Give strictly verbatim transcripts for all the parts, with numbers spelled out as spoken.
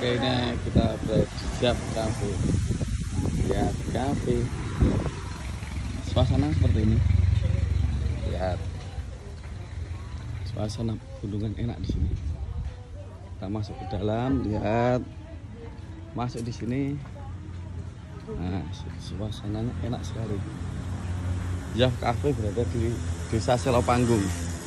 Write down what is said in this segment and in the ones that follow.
kayaknya kita berada di Jaf Cafe. Lihat cafe. Suasana seperti ini. Lihat. Suasana gunungan enak di sini. Kita masuk ke dalam, lihat. Masuk di sini. Nah, suasananya enak sekali. Jaf Cafe berada di Desa Selopanggung.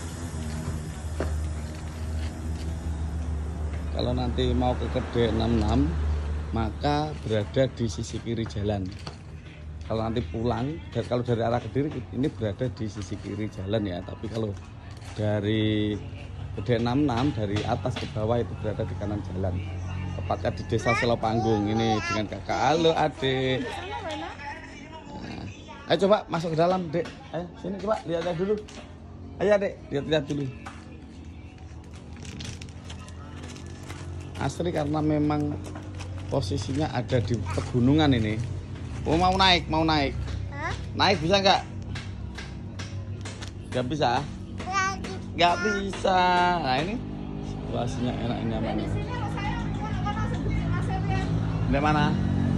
Kalau nanti mau ke K D enam puluh enam, maka berada di sisi kiri jalan. Kalau nanti pulang, kalau dari arah Kediri ini berada di sisi kiri jalan ya. Tapi kalau dari K D enam puluh enam dari atas ke bawah itu berada di kanan jalan. Tepatnya di Desa Selopanggung ini dengan kakak. Halo adik. Nah, ayo coba masuk ke dalam, Dek. Ayo sini coba lihat-lihat dulu. Ayo Dek, lihat-lihat dulu. Asri karena memang posisinya ada di pegunungan ini. Oh mau naik, mau naik. Hah? Naik bisa nggak? Nggak bisa? Nggak bisa. Nah ini situasinya enak nyaman. Di mana?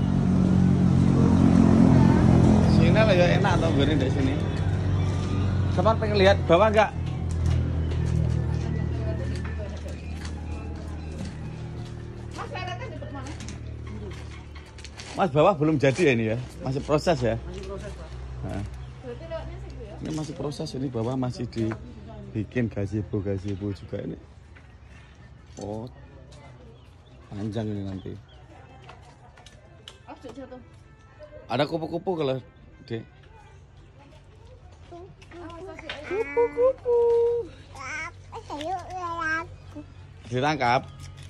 Sini lah ya enak atau gini di sini. Kapan pengen lihat bawah nggak? Mas bawah belum jadi ya ini ya, masih proses ya. Masih proses Pak. Nah. Ini masih proses, ini bawah masih dibikin gazebo gazebo juga ini. Oh, panjang ini nanti. Ada kupu-kupu kalau Dek. Kupu-kupu. Ditangkap.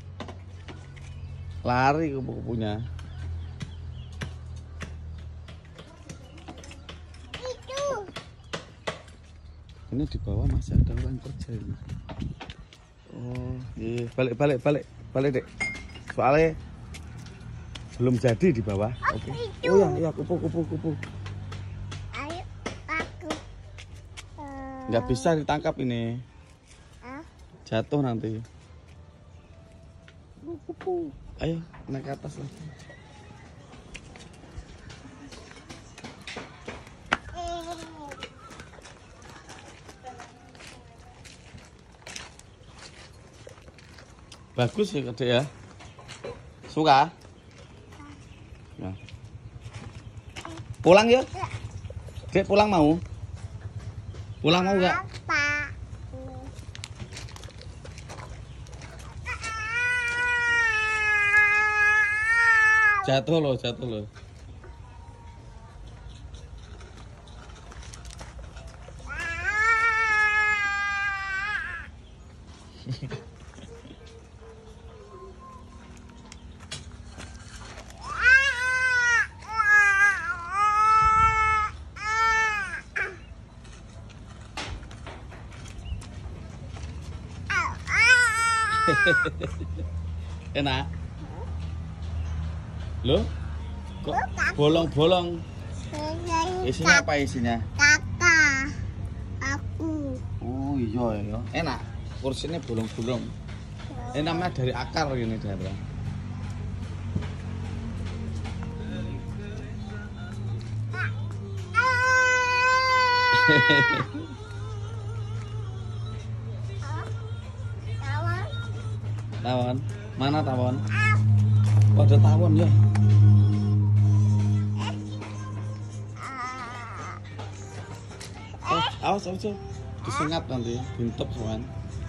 Lari kupu-kupunya. Ini di bawah masih ada orang kerja ini. Oh iya, balik balik balik balik Dek. Soalnya belum jadi di bawah. Oke. Okay. Oh ya iya kupu kupu kupu. Ayo aku. Nggak bisa ditangkap ini. Jatuh nanti. Kupu. Ayo naik ke atas lagi. Bagus ya Dek ya. Suka? Ya. Pulang yuk. Dek pulang mau? Pulang mau nggak? Jatuh loh, jatuh loh. Enak? Loh? Kok bolong-bolong? Isinya apa isinya? Kakak. Aku. Oh iya ya. Enak. Kursinya bolong-bolong. Ini namanya dari akar ini darah. Tawon, mana tawon? Oh, ada tawon ya. Oh, awas, awas, disengat nanti, bintep soan.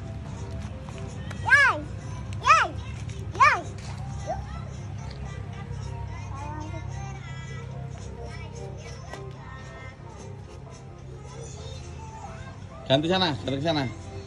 Ganti sana, ganti sana.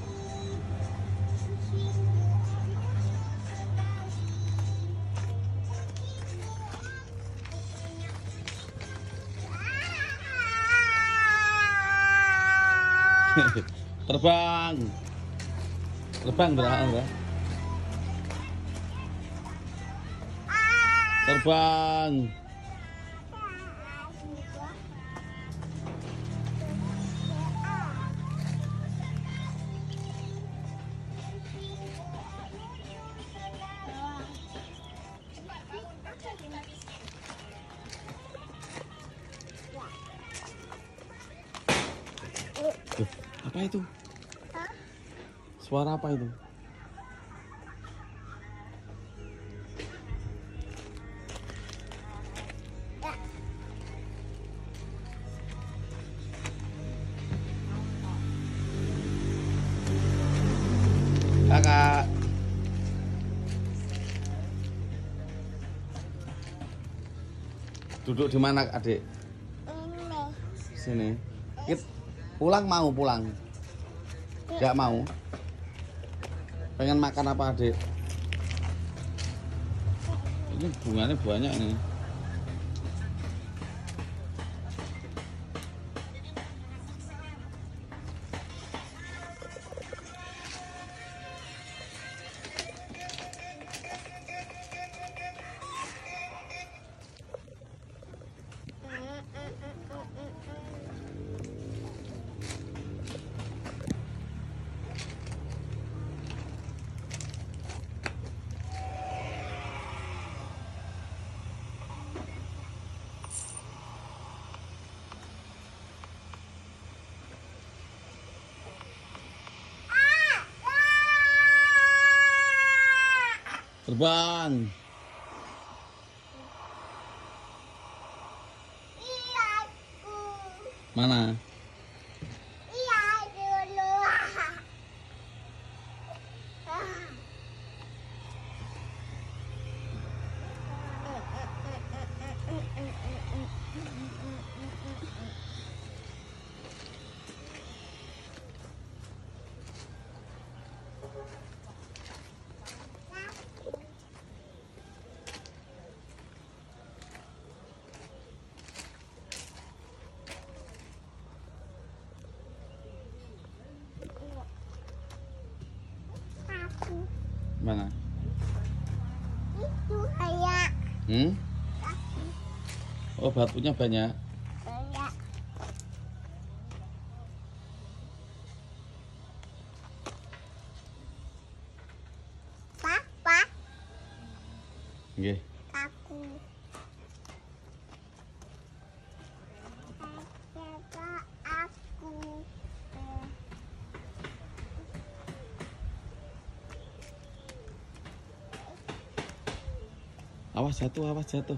Terbang, terbang berapa? Terbang. Apa itu? Suara apa itu? Kakak. Duduk di mana, Adik? Ini. Sini. Kit, pulang mau pulang? Gak mau? Pengen makan apa, Adik? Ini bunganya banyak nih. Terbang. Iya aku. Mana? Iya dulu. Aku Mana? itu kayak Hmm? aku Oh, batunya banyak. kayak papa Nggih. aku. Papa aku. Awas jatuh, awas jatuh.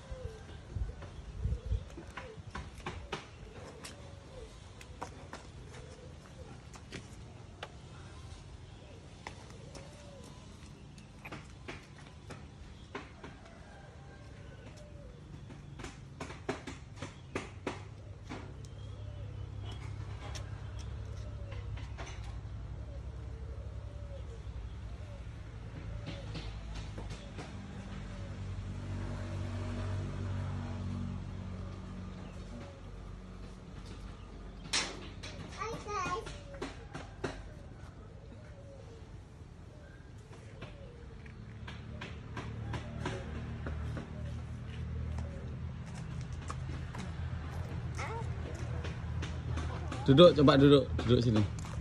Hai guys. Duduk, coba duduk, duduk sini.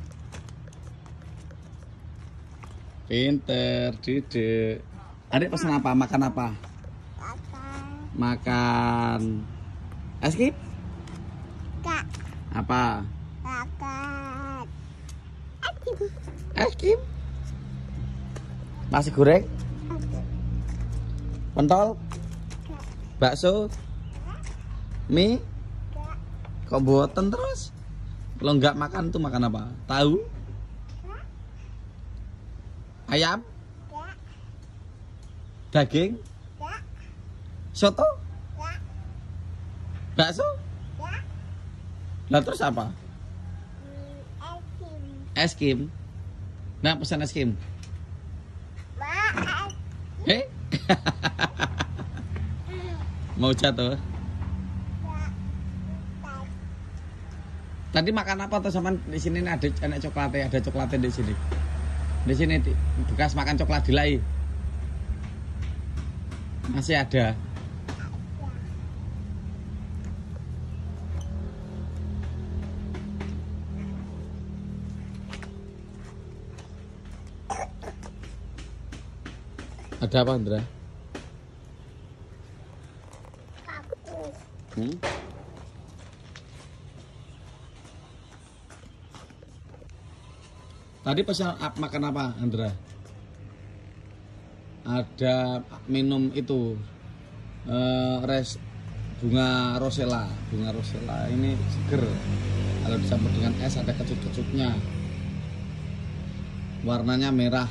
Pinter, duduk. Adik pesan apa? Makan apa? Papa Makan es krim? kak Apa? kakak. Aku. Es krim? Nasi goreng? Pentol? Bakso? Mie? Kok boten terus? Kalau nggak makan tuh makan apa? Tahu? Ayam? Kak. Daging? Kak. Soto? Kak. Bakso? Kak. Lah terus apa? Hmm, Es krim. Nah, pesan es krim. Maaf. Eh? Mau jatuh? Tadi makan apa tuh sama di sini nih ada anak coklatnya, ada coklatnya di sini. Di sini di- bekas makan coklat dilai. Masih ada. Ada apa, Andra? Aku. Hmm? Tadi pesan ap- makan apa, Andra? Ada minum itu eh, res bunga rosella. Bunga rosella ini seger. Kalau dicampur dengan es ada kecut-kecutnya. Warnanya merah.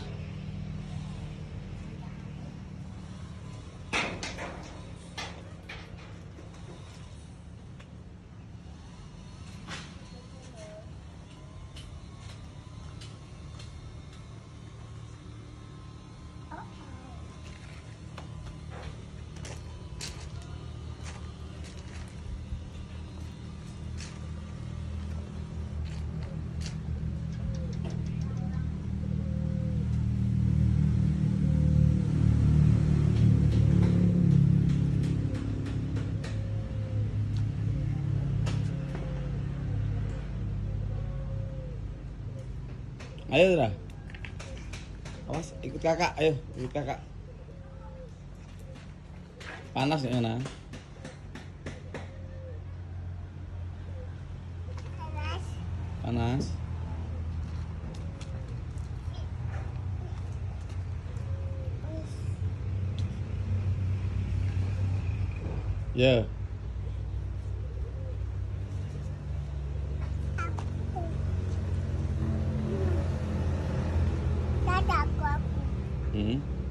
Ayo, Dra. Awas, ikut kakak. Ayo, ikut kakak. Panas ya, Nah. Panas. Panas. Ya. Dadah aku. Hmm.